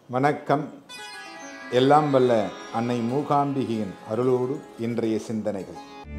வணக்கம். எல்லாம் வல்ல அன்னை மூகாம்பிகையின் அருளோடு இன்றைய சிந்தனைகள்.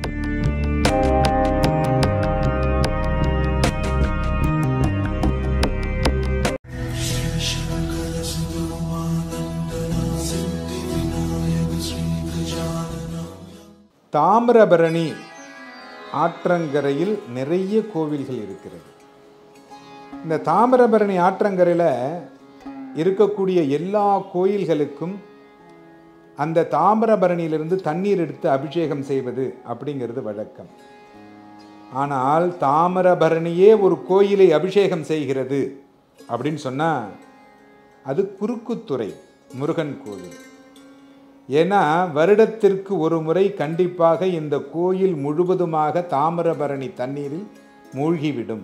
தாமிரபரணி ஆற்றங்கரையில் நிறைய கோவில்கள் இருக்கிறது. இந்த தாமிரபரணி ஆற்றங்கரையில் இருக்கக்கூடிய எல்லா கோயில்களுக்கும் அந்த தாமிரபரணியிலிருந்து தண்ணீர் எடுத்து அபிஷேகம் செய்வது அப்படிங்கிறது வழக்கம். ஆனால் தாமிரபரணியே ஒரு கோயிலை அபிஷேகம் செய்கிறது அப்படின்னு சொன்னால் அது குறுக்குத்துறை முருகன் கோவில். ஏன்னா வருடத்திற்கு ஒரு முறை கண்டிப்பாக இந்த கோயில் முழுவதுமாக தாமிரபரணி தண்ணீரில் மூழ்கிவிடும்.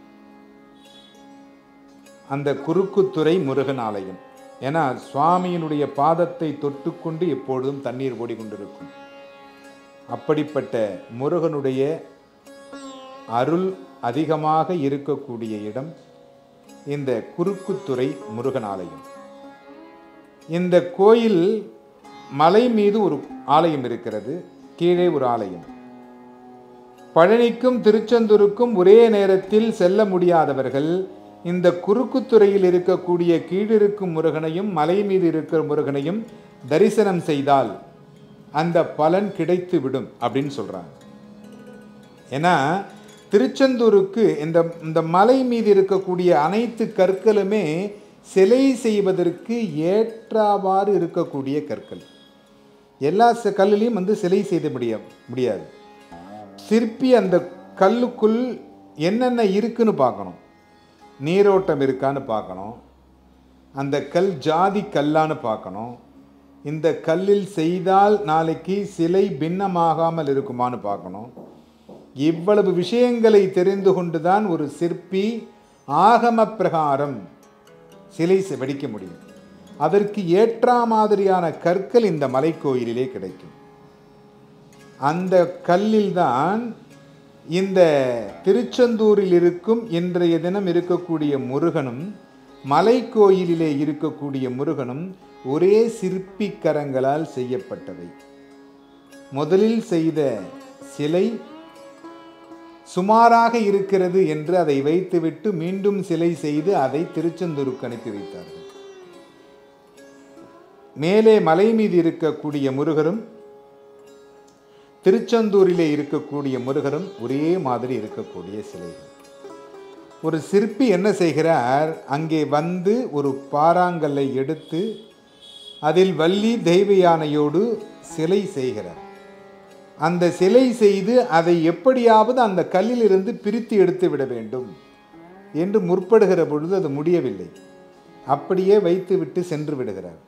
அந்த குறுக்குத்துறை முருகன் ஆலயம். ஏன்னா சுவாமியினுடைய பாதத்தை தொட்டுக்கொண்டு எப்பொழுதும் தண்ணீர் ஓடிக்கொண்டிருக்கும். அப்படிப்பட்ட முருகனுடைய அருள் அதிகமாக இருக்கக்கூடிய இடம் இந்த குறுக்குத்துறை முருகன் ஆலயம். இந்த கோயில் மலை மீது ஒரு ஆலயம் இருக்கிறது, கீழே ஒரு ஆலயம். பழனிக்கும் திருச்செந்தூருக்கும் ஒரே நேரத்தில் செல்ல முடியாதவர்கள் இந்த குறுக்குத்துறையில் இருக்கக்கூடிய கீழிருக்கும் முருகனையும் மலை மீது இருக்கிற முருகனையும் தரிசனம் செய்தால் அந்த பலன் கிடைத்து விடும் அப்படின்னு சொல்றாங்க. ஏன்னா திருச்செந்தூருக்கு இந்த மலை மீது இருக்கக்கூடிய அனைத்து கற்களுமே சிலை செய்வதற்கு ஏற்றவாறு இருக்கக்கூடிய கற்கள். எல்லா கல்லுலையும் சிலை செய்த முடியாது. சிற்பி அந்த கல்லுக்குள் என்னென்ன இருக்குன்னு பார்க்கணும். நீரோட்டம் இருக்கான்னு பார்க்கணும். அந்த கல் ஜாதி கல்லான்னு பார்க்கணும். இந்த கல்லில் செய்தால் நாளைக்கு சிலை பின்னமாகாமல் இருக்குமான்னு பார்க்கணும். இவ்வளவு விஷயங்களை தெரிந்து கொண்டுதான் ஒரு சிற்பி ஆகம பிரகாரம் சிலை வடிக்க முடியும். அதற்கு ஏற்ற மாதிரியான கற்கள் இந்த மலைக்கோயிலிலே கிடைக்கும். அந்த கல்லில்தான் இந்த திருச்செந்தூரில் இருக்கும் இன்றைய தினம் இருக்கக்கூடிய முருகனும் மலைக்கோயிலிலே இருக்கக்கூடிய முருகனும் ஒரே சிற்பி கரங்களால் செய்யப்பட்டவை. முதலில் செய்த சிலை சுமாராக இருக்கிறது என்று அதை வைத்துவிட்டு மீண்டும் சிலை செய்து அதை திருச்செந்தூருக்கு அனுப்பி வைத்தார்கள். மேலே மலை மீது இருக்கக்கூடிய முருகரும் திருச்செந்தூரிலே இருக்கக்கூடிய முருகரும் ஒரே மாதிரி இருக்கக்கூடிய சிலைகள். ஒரு சிற்பி என்ன செய்கிறார், அங்கே வந்து ஒரு பாறாங்கல்லை எடுத்து அதில் வள்ளி தெய்வ யானையோடு சிலை செய்கிறார். அந்த சிலை செய்து அதை எப்படியாவது அந்த கல்லிலிருந்து பிரித்து எடுத்து விட வேண்டும் என்று முற்படுகிற பொழுது அது முடியவில்லை. அப்படியே வைத்துவிட்டு சென்று விடுகிறார்.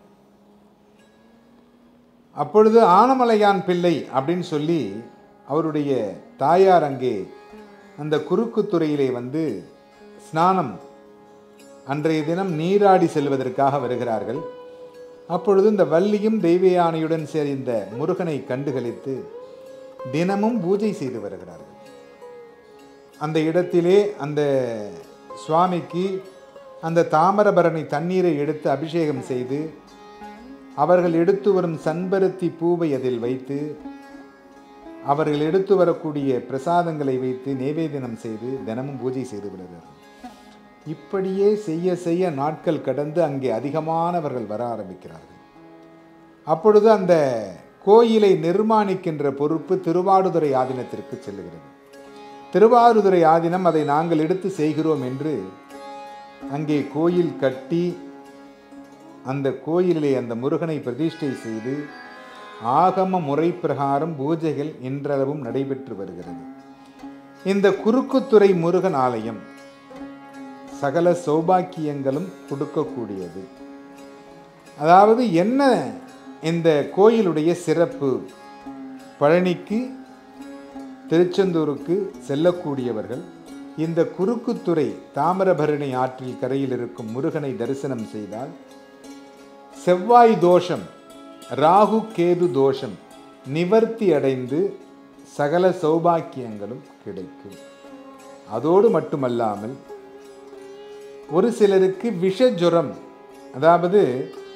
அப்பொழுது ஆனமலையான் பிள்ளை அப்படின்னு சொல்லி அவருடைய தாயார் அங்கே அந்த குறுக்குத்துறையிலே வந்து ஸ்நானம் அன்றைய தினம் நீராடி செல்வதற்காக வருகிறார்கள். அப்பொழுது இந்த வள்ளியும் தெய்வ யானையுடன் சேர்ந்த முருகனை கண்டுகளித்து தினமும் பூஜை செய்து வருகிறார்கள். அந்த இடத்திலே அந்த சுவாமிக்கு அந்த தாமிரபரணி தண்ணீரை எடுத்து அபிஷேகம் செய்து அவர்கள் எடுத்து வரும் சன்பருத்தி பூவை அதில் வைத்து அவர்கள் எடுத்து வரக்கூடிய பிரசாதங்களை வைத்து நைவேத்தியம் செய்து தினமும் பூஜை செய்து விடுகிறார்கள். இப்படியே செய்ய செய்ய நாட்கள் கடந்து அங்கே அதிகமானவர்கள் வர ஆரம்பிக்கிறார்கள். அப்பொழுது அந்த கோயிலை நிர்மாணிக்கின்ற பொறுப்பு திருவாடுதுறை ஆதீனத்திற்கு செல்லுகிறது. திருவாடுதுறை ஆதீனம் அதை நாங்கள் எடுத்து செய்கிறோம் என்று அங்கே கோயில் கட்டி அந்த கோயிலிலே அந்த முருகனை பிரதிஷ்டை செய்து ஆகம முறை பிரகாரம் பூஜைகள் இன்றளவும் நடைபெற்று வருகிறது. இந்த குறுக்குத்துறை முருகன் ஆலயம் சகல சௌபாக்கியங்களும் கொடுக்கக்கூடியது. அதாவது என்ன இந்த கோயிலுடைய சிறப்பு, பழனிக்கு திருச்செந்தூருக்கு செல்லக்கூடியவர்கள் இந்த குறுக்குத்துறை தாமிரபரணி ஆற்றில் கரையில் இருக்கும் முருகனை தரிசனம் செய்தால் செவ்வாய் தோஷம், ராகு கேது தோஷம் நிவர்த்தி அடைந்து சகல சௌபாக்கியங்களும் கிடைக்கும். அதோடு மட்டுமல்லாமல் ஒரு சிலருக்கு விஷஜுரம், அதாவது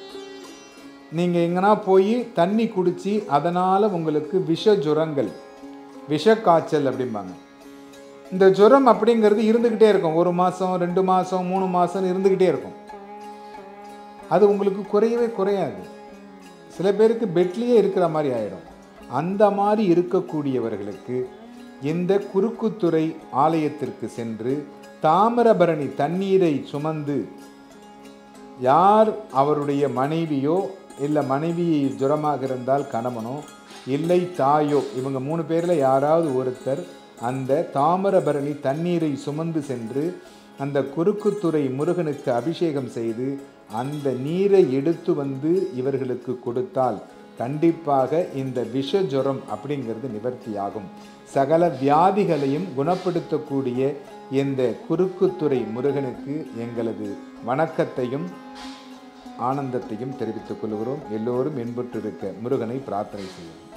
நீங்கள் எங்கன்னா போய் தண்ணி குடித்து அதனால் உங்களுக்கு விஷ ஜுரங்கள், விஷ காய்ச்சல் அப்படிம்பாங்க. இந்த ஜுரம் அப்படிங்கிறது இருந்துக்கிட்டே இருக்கும். 1 மாதம் 2 மாதம் 3 மாதம் இருந்துக்கிட்டே இருக்கும். அது உங்களுக்கு குறையவே குறையாது. சில பேருக்கு பெட்லேயே இருக்கிற மாதிரி ஆகிடும். அந்த மாதிரி இருக்கக்கூடியவர்களுக்கு இந்த குறுக்குத்துறை ஆலயத்திற்கு சென்று தாமிரபரணி தண்ணீரை சுமந்து, யார் அவருடைய மனைவியோ இல்லை மனைவி ஜுரமாக இருந்தால் கணவனோ இல்லை தாயோ, இவங்க 3 பேரில் யாராவது ஒருத்தர் அந்த தாமிரபரணி தண்ணீரை சுமந்து சென்று அந்த குறுக்குத்துறை முருகனுக்கு அபிஷேகம் செய்து அந்த நீரை எடுத்து வந்து இவர்களுக்கு கொடுத்தால் கண்டிப்பாக இந்த விஷ ஜுரம் அப்படிங்கிறது நிவர்த்தியாகும். சகல வியாதிகளையும் குணப்படுத்தக்கூடிய இந்த குறுக்குத்துறை முருகனுக்கு எங்களது வணக்கத்தையும் ஆனந்தத்தையும் தெரிவித்துக் கொள்கிறோம். எல்லோரும் இன்புற்றிருக்க முருகனை பிரார்த்தனை செய்வோம்.